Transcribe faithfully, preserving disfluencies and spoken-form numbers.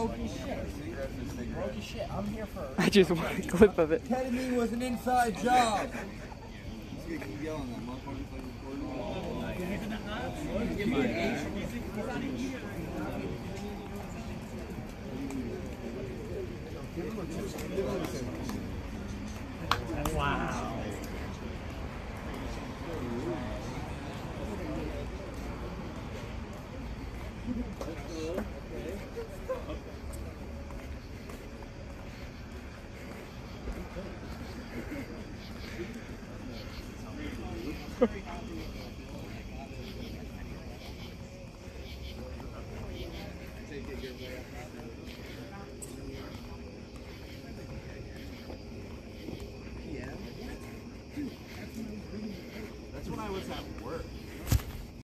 broke his shit. Broke his shit. I'm here for. I just want a clip of it. Ketamine was an inside job. Wow. That's when I was at work.